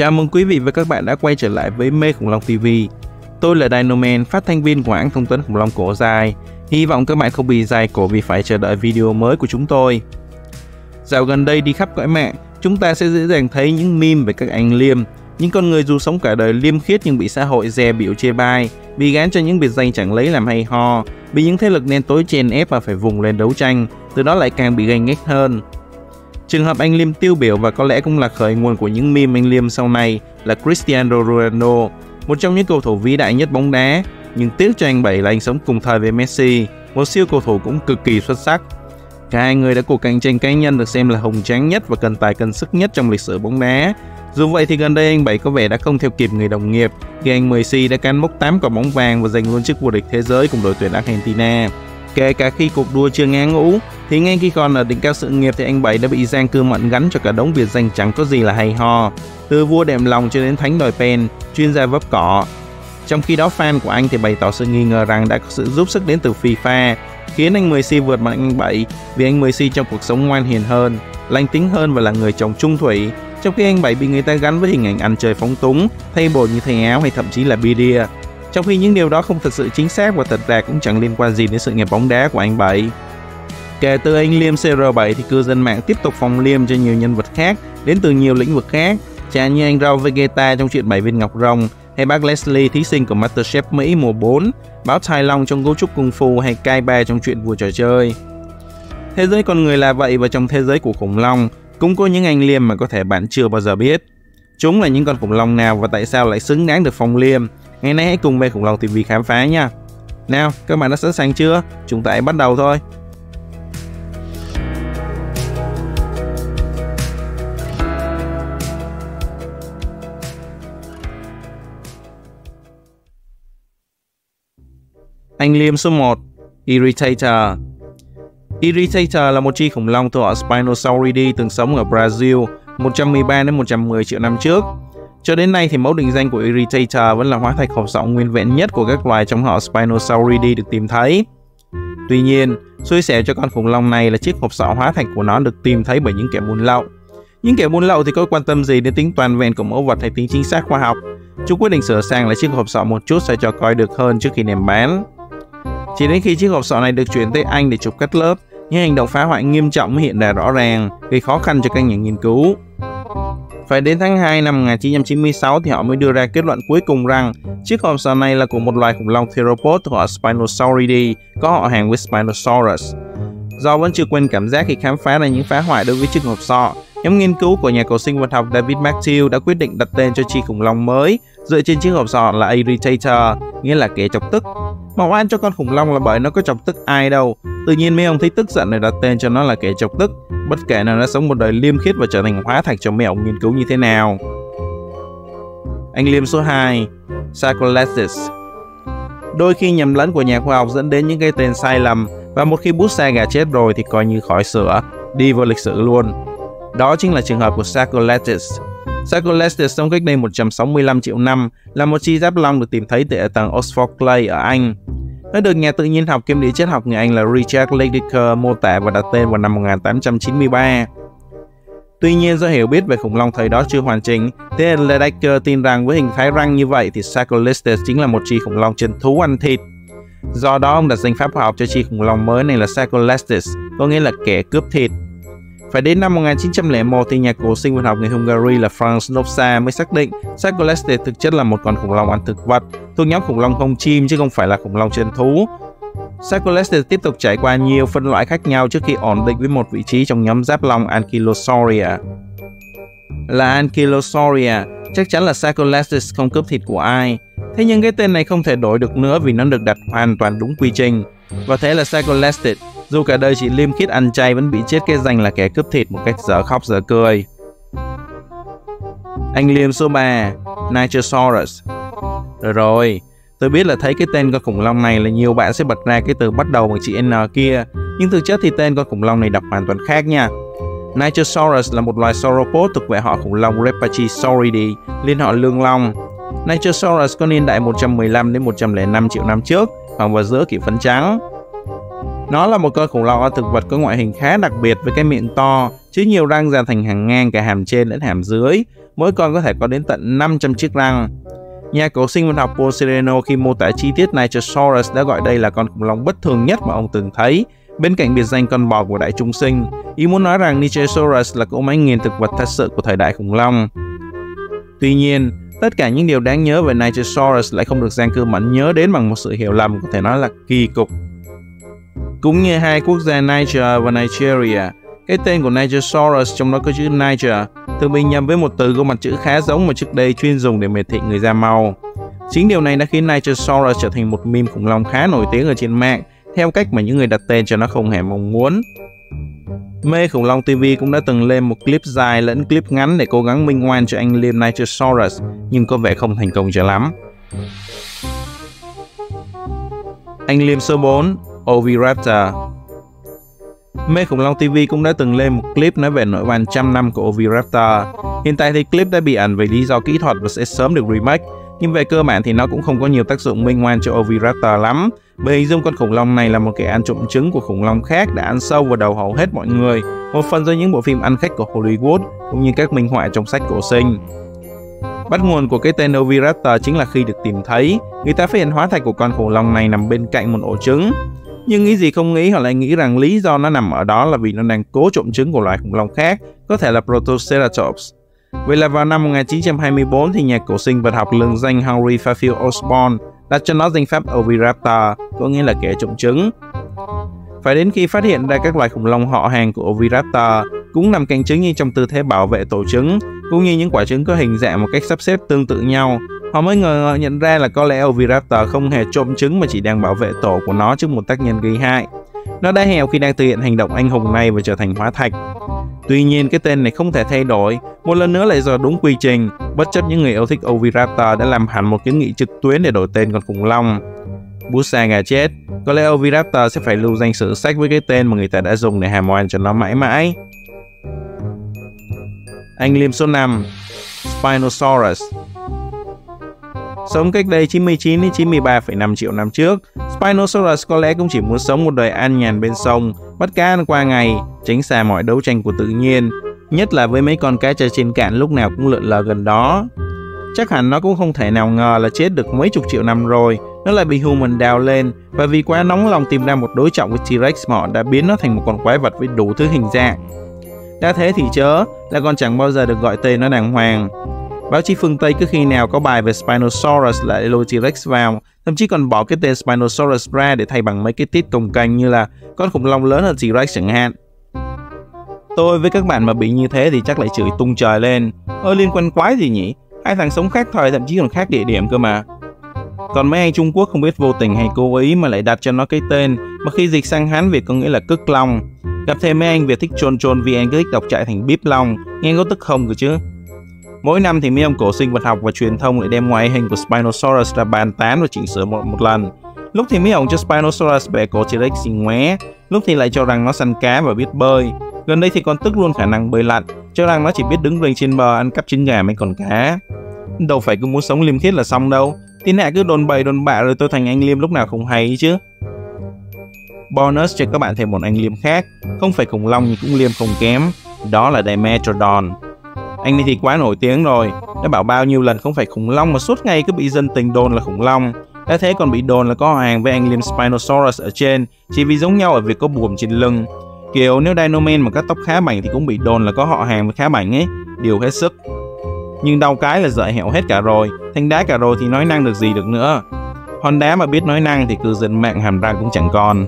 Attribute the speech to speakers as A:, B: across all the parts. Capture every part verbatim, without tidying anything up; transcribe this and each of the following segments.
A: Chào mừng quý vị và các bạn đã quay trở lại với Mê Khủng Long ti vi. Tôi là Dinoman, phát thanh viên của hãng thông tấn khủng long cổ dài. Hy vọng các bạn không bị dài cổ vì phải chờ đợi video mới của chúng tôi. Dạo gần đây đi khắp cõi mạng, chúng ta sẽ dễ dàng thấy những meme về các anh liêm, những con người dù sống cả đời liêm khiết nhưng bị xã hội dè bỉu chê bai, bị gán cho những biệt danh chẳng lấy làm hay ho, bị những thế lực đen tối chèn ép và phải vùng lên đấu tranh, từ đó lại càng bị ganh ghét hơn. Trường hợp anh liêm tiêu biểu và có lẽ cũng là khởi nguồn của những meme anh liêm sau này là Cristiano Ronaldo, một trong những cầu thủ vĩ đại nhất bóng đá. Nhưng tiếc cho anh Bảy là anh sống cùng thời với Messi, một siêu cầu thủ cũng cực kỳ xuất sắc. Cả hai người đã cuộc cạnh tranh cá nhân được xem là hùng tráng nhất và cân tài cân sức nhất trong lịch sử bóng đá. Dù vậy thì gần đây anh Bảy có vẻ đã không theo kịp người đồng nghiệp khi anh Messi đã cán mốc tám quả bóng vàng và giành luôn chức vô địch thế giới cùng đội tuyển Argentina. Kể cả khi cuộc đua chưa ngã ngũ, thì ngay khi còn ở đỉnh cao sự nghiệp thì anh Bảy đã bị Giang Cư Mận gắn cho cả đống biệt danh chẳng có gì là hay ho, từ vua đệm lòng cho đến thánh đòi pen, chuyên gia vấp cỏ. Trong khi đó fan của anh thì bày tỏ sự nghi ngờ rằng đã có sự giúp sức đến từ FIFA, khiến anh Messi vượt mặt anh Bảy, vì anh Messi trong cuộc sống ngoan hiền hơn, lành tính hơn và là người chồng trung thủy, trong khi anh Bảy bị người ta gắn với hình ảnh ăn chơi phóng túng, thay bột như thay áo hay thậm chí là bia. Trong khi những điều đó không thực sự chính xác và thật ra cũng chẳng liên quan gì đến sự nghiệp bóng đá của anh Bảy. Kể từ anh Liêm C R bảy thì cư dân mạng tiếp tục phòng liêm cho nhiều nhân vật khác đến từ nhiều lĩnh vực khác, chẳng như anh Raul Vegeta trong chuyện bảy viên ngọc rồng, hay bác Leslie thí sinh của MasterChef Mỹ mùa bốn, Báo Thái Long trong Gấu Trúc Kung Fu hay Kai Ba trong chuyện vua trò chơi. Thế giới con người là vậy và trong thế giới của khủng long cũng có những anh liêm mà có thể bạn chưa bao giờ biết. Chúng là những con khủng long nào và tại sao lại xứng đáng được phong liêm? Ngày nay hãy cùng Mê Khủng Long ti vi khám phá nha. Nào, các bạn đã sẵn sàng chưa? Chúng ta hãy bắt đầu thôi. Anh liêm số một, Irritator. Irritator là một chi khủng long thuộc họ Spinosauridae từng sống ở Brazil một trăm mười ba đến một trăm mười triệu năm trước. Cho đến nay thì mẫu định danh của Irritator vẫn là hóa thạch hộp sọ nguyên vẹn nhất của các loài trong họ Spinosauridae được tìm thấy. Tuy nhiên, xui xẻo cho con khủng long này là chiếc hộp sọ hóa thạch của nó được tìm thấy bởi những kẻ buôn lậu. Những kẻ buôn lậu thì có quan tâm gì đến tính toàn vẹn của mẫu vật hay tính chính xác khoa học. Chúng quyết định sửa sang lại chiếc hộp sọ một chút sao cho coi được hơn trước khi đem bán. Chỉ đến khi chiếc hộp sọ này được chuyển tới Anh để chụp cắt lớp, những hành động phá hoại nghiêm trọng hiện ra rõ ràng, gây khó khăn cho các nhà nghiên cứu. Phải đến tháng hai năm một nghìn chín trăm chín mươi sáu thì họ mới đưa ra kết luận cuối cùng rằng chiếc hộp sọ này là của một loài khủng long theropod thuộc họ Spinosauridae, có họ hàng với Spinosaurus. Do vẫn chưa quên cảm giác khi khám phá ra những phá hoại đối với chiếc hộp sọ, nhóm nghiên cứu của nhà cầu sinh vật học David Matthew đã quyết định đặt tên cho chi khủng long mới dựa trên chiếc hộp sọ là Irritator, nghĩa là kẻ chọc tức. Mà oan cho con khủng long là bởi nó có chọc tức ai đâu. Tự nhiên mấy ông thấy tức giận để đặt tên cho nó là kẻ chọc tức, bất kể nó đã sống một đời liêm khiết và trở thành hóa thạch cho mấy ông nghiên cứu như thế nào. Anh liêm số hai, Sarcolepsis. Đôi khi nhầm lẫn của nhà khoa học dẫn đến những cái tên sai lầm, và một khi bút sa gà chết rồi thì coi như khỏi sửa, đi vào lịch sử luôn. Đó chính là trường hợp của Sarcolepsis. Sarcolepsis sống cách đây một trăm sáu mươi lăm triệu năm, là một chi giáp long được tìm thấy tại tầng Oxford Clay ở Anh. Nó được nhà tự nhiên học kiêm địa chất học người Anh là Richard Ledecker mô tả và đặt tên vào năm một nghìn tám trăm chín mươi ba. Tuy nhiên do hiểu biết về khủng long thời đó chưa hoàn chỉnh, thế nên Ledecker tin rằng với hình thái răng như vậy thì Sarcolepsis chính là một chi khủng long chân thú ăn thịt. Do đó ông đặt danh pháp khoa học cho chi khủng long mới này là Sarcolepsis, có nghĩa là kẻ cướp thịt. Phải đến năm một nghìn chín trăm lẻ một thì nhà cổ sinh vật học người Hungary là Franz Nopsa mới xác định Sarcolepsis thực chất là một con khủng long ăn thực vật, thuộc nhóm khủng long không chim chứ không phải là khủng long chân thú. Sarcolepsis tiếp tục trải qua nhiều phân loại khác nhau trước khi ổn định với một vị trí trong nhóm giáp long Ankylosauria. Là Ankylosauria, chắc chắn là Sarcolepsis không cướp thịt của ai. Thế nhưng cái tên này không thể đổi được nữa vì nó được đặt hoàn toàn đúng quy trình. Và thế là Sarcolepsis, dù cả đời chỉ liêm khiết ăn chay, vẫn bị chết cái danh là kẻ cướp thịt một cách dở khóc dở cười. Anh liêm số ba, Nigersaurus. Rồi rồi, tôi biết là thấy cái tên con khủng long này là nhiều bạn sẽ bật ra cái từ bắt đầu bằng chữ N kia, nhưng thực chất thì tên con khủng long này đọc hoàn toàn khác nha. Nigersaurus là một loài sauropod thuộc về họ khủng long Rapachisauridae, liên họ lương long. Nigersaurus có niên đại một trăm mười lăm đến một trăm lẻ năm triệu năm trước, khoảng vào giữa kỷ phấn trắng. Nó là một con khủng long ăn thực vật có ngoại hình khá đặc biệt với cái miệng to, chứa nhiều răng ra thành hàng ngang cả hàm trên lẫn hàm dưới, mỗi con có thể có đến tận năm trăm chiếc răng. Nhà cổ sinh vật học Paul Sereno khi mô tả chi tiết Nigersaurus đã gọi đây là con khủng long bất thường nhất mà ông từng thấy, bên cạnh biệt danh con bò của đại chúng sinh. Ý muốn nói rằng Nigersaurus là cỗ máy nghiền thực vật thật sự của thời đại khủng long. Tuy nhiên, tất cả những điều đáng nhớ về Nigersaurus lại không được Giang Cư Mẫn nhớ đến bằng một sự hiểu lầm có thể nói là kỳ cục. Cũng như hai quốc gia Niger và Nigeria, cái tên của Nigersaurus trong đó có chữ Niger thường bị nhầm với một từ có mặt chữ khá giống mà trước đây chuyên dùng để miệt thị người da màu. Chính điều này đã khiến Nigersaurus trở thành một meme khủng long khá nổi tiếng ở trên mạng, theo cách mà những người đặt tên cho nó không hề mong muốn. Mê Khủng Long ti vi cũng đã từng lên một clip dài lẫn clip ngắn để cố gắng minh oan cho anh liêm Nigersaurus, nhưng có vẻ không thành công cho lắm. Anh liêm số bốn, Oviraptor. Mê Khủng Long ti vi cũng đã từng lên một clip nói về nỗi oan trăm năm của Oviraptor. Hiện tại thì clip đã bị ẩn vì lý do kỹ thuật và sẽ sớm được remake, nhưng về cơ bản thì nó cũng không có nhiều tác dụng minh oan cho Oviraptor lắm, bởi hình dung con khủng long này là một kẻ ăn trộm trứng của khủng long khác đã ăn sâu vào đầu hầu hết mọi người, một phần do những bộ phim ăn khách của Hollywood cũng như các minh họa trong sách cổ sinh. Bắt nguồn của cái tên Oviraptor chính là khi được tìm thấy, người ta phát hiện hóa thạch của con khủng long này nằm bên cạnh một ổ trứng. Nhưng nghĩ gì không nghĩ, họ lại nghĩ rằng lý do nó nằm ở đó là vì nó đang cố trộm trứng của loài khủng long khác, có thể là Protoceratops. Vậy là vào năm một nghìn chín trăm hai mươi tư thì nhà cổ sinh vật học lừng danh Henry Fairfield Osborn đặt cho nó danh pháp Oviraptor, có nghĩa là kẻ trộm trứng. Phải đến khi phát hiện ra các loài khủng long họ hàng của Oviraptor cũng nằm cạnh trứng như trong tư thế bảo vệ tổ trứng, cũng như những quả trứng có hình dạng một cách sắp xếp tương tự nhau, họ mới ngờ nhận ra là có lẽ Oviraptor không hề trộm trứng mà chỉ đang bảo vệ tổ của nó trước một tác nhân gây hại. Nó đã hèo khi đang thực hiện hành động anh hùng này và trở thành hóa thạch. Tuy nhiên, cái tên này không thể thay đổi, một lần nữa lại do đúng quy trình, bất chấp những người yêu thích Oviraptor đã làm hẳn một kiến nghị trực tuyến để đổi tên con khủng long. Bút xa gà chết, có lẽ Oviraptor sẽ phải lưu danh sử sách với cái tên mà người ta đã dùng để hàm oan cho nó mãi mãi. Anh liêm số năm, Spinosaurus. Sống cách đây chín mươi chín đến chín mươi ba phẩy năm triệu năm trước, Spinosaurus có lẽ cũng chỉ muốn sống một đời an nhàn bên sông, bắt cá ăn qua ngày, tránh xa mọi đấu tranh của tự nhiên, nhất là với mấy con cá chơi trên cạn lúc nào cũng lượn lờ gần đó. Chắc hẳn nó cũng không thể nào ngờ là chết được mấy chục triệu năm rồi, nó lại bị human đào lên, và vì quá nóng lòng tìm ra một đối trọng với T-Rex mà họ đã biến nó thành một con quái vật với đủ thứ hình dạng. Đã thế thì chớ, là còn chẳng bao giờ được gọi tên nó đàng hoàng. Báo chí phương Tây cứ khi nào có bài về Spinosaurus lại lôi T-Rex vào, thậm chí còn bỏ cái tên Spinosaurus ra để thay bằng mấy cái tít cồng kềnh như là con khủng long lớn hơn T-Rex chẳng hạn. Tôi với các bạn mà bị như thế thì chắc lại chửi tung trời lên. Ơ liên quan quái gì nhỉ? Hai thằng sống khác thời, thậm chí còn khác địa điểm cơ mà. Còn mấy anh Trung Quốc không biết vô tình hay cố ý mà lại đặt cho nó cái tên mà khi dịch sang Hán Việt có nghĩa là Cức Long. Gặp thêm mấy anh Việt thích chôn chôn vì anh cứ thích đọc chạy thành Bíp Long, nghe có tức không cơ chứ. Mỗi năm thì mấy ông cổ sinh vật học và truyền thông lại đem ngoại hình của Spinosaurus ra bàn tán và chỉnh sửa một, một lần. Lúc thì mấy ông cho Spinosaurus bẻ cổ T-Rex xinh ngoé, lúc thì lại cho rằng nó săn cá và biết bơi. Gần đây thì còn tức luôn khả năng bơi lặn, cho rằng nó chỉ biết đứng lên trên bờ ăn cắp trứng gà mấy con cá. Đâu phải cứ muốn sống liêm khiết là xong đâu, thiên hạ cứ đồn bậy đồn bạ rồi tôi thành anh liêm lúc nào không hay chứ. Bonus cho các bạn thêm một anh liêm khác, không phải khủng long nhưng cũng liêm không kém, đó là Dimetrodon. Anh này thì quá nổi tiếng rồi, đã bảo bao nhiêu lần không phải khủng long mà suốt ngày cứ bị dân tình đồn là khủng long. Đã thế còn bị đồn là có họ hàng với anh liêm Spinosaurus ở trên, chỉ vì giống nhau ở việc có buồm trên lưng. Kiểu nếu Dinoman mà cắt tóc Khá Bảnh thì cũng bị đồn là có họ hàng với Khá Bảnh ấy, điều hết sức. Nhưng đau cái là dại hẹo hết cả rồi, thành đá cả rồi thì nói năng được gì được nữa. Hòn đá mà biết nói năng thì cư dân mạng hàm răng cũng chẳng còn.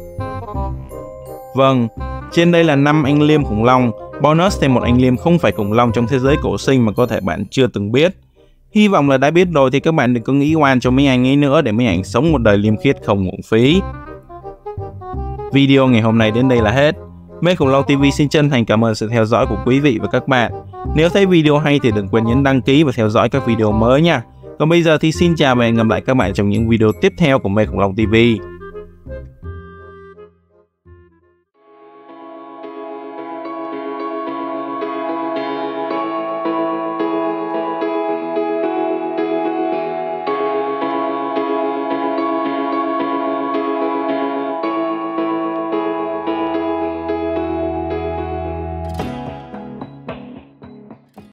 A: Vâng, trên đây là năm anh liêm khủng long, bonus thêm một anh liêm không phải khủng long trong thế giới cổ sinh mà có thể bạn chưa từng biết. Hy vọng là đã biết rồi thì các bạn đừng có nghĩ oan cho mấy anh ấy nữa để mấy anh sống một đời liêm khiết không uổng phí. Video ngày hôm nay đến đây là hết. Mê Khủng Long ti vi xin chân thành cảm ơn sự theo dõi của quý vị và các bạn. Nếu thấy video hay thì đừng quên nhấn đăng ký và theo dõi các video mới nha. Còn bây giờ thì xin chào và hẹn gặp lại các bạn trong những video tiếp theo của Mê Khủng Long ti vi.